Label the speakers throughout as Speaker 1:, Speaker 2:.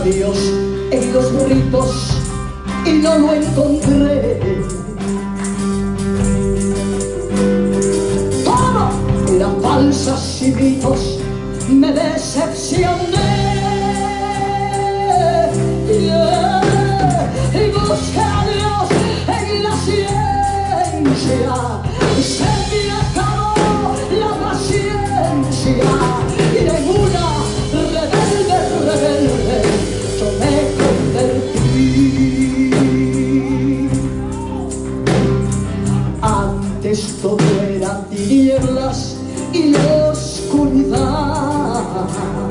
Speaker 1: Dios en los ritos y no lo encontré. Todo eran falsas y mitos, me decepcioné. Y busqué a Dios en la ciencia, se me acabó la paciencia y en una rebelde yo me convertí. Antes todo era tinieblas y oscuridad.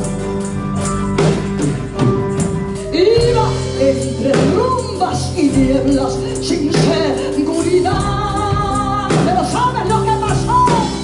Speaker 1: Iba entre rumbas y nieblas sin seguridad. Pero ¿sabes lo que pasó?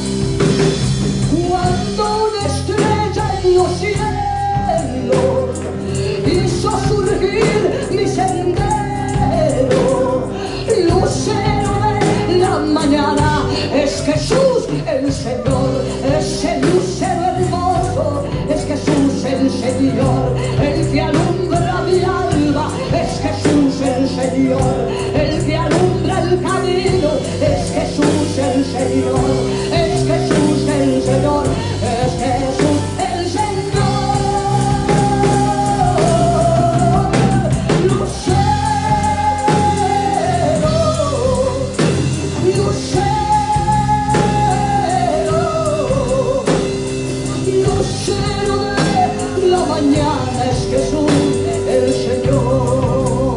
Speaker 1: Cuando una estrella en los cielos hizo surgir mi sendero, lucero de la mañana, es Jesús el Señor, ese lucero hermoso, es Jesús el Señor, el que alumbra mi alma, es Jesús el Señor, el que alumbra el camino, es Jesús el Señor, es Jesús el Señor, es Jesús el Señor. Lucero, lucero de la mañana, es Jesús el Señor.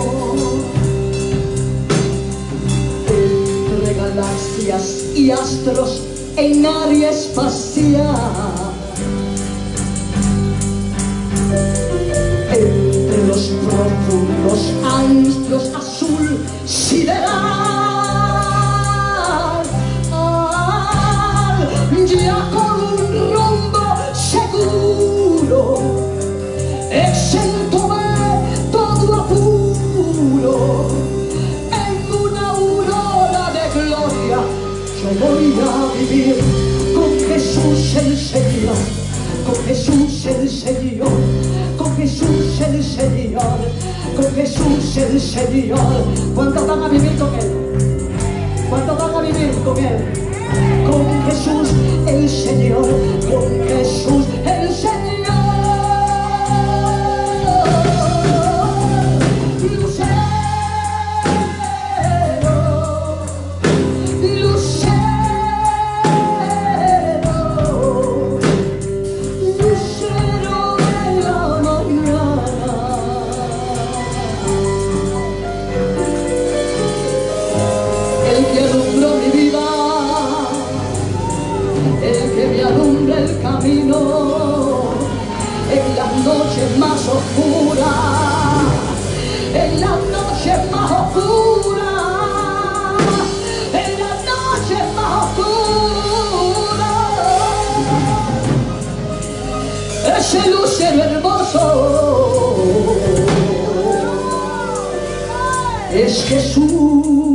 Speaker 1: Entre galaxias y astros en área espacial, entre los profundos astros azul sideral, ya con un rumbo seguro, exento de todo apuro, en una aurora de gloria yo voy a vivir con Jesús el Señor, con Jesús el Señor, con Jesús el Señor, con Jesús el Señor. ¿Cuántos van a vivir con Él? ¿Cuántos van a vivir con Él? Con Jesús el Señor, con Jesús el Señor. El camino en las noches más oscuras, en las noches más oscuras, en las noches más oscuras, ese lucero hermoso es Jesús.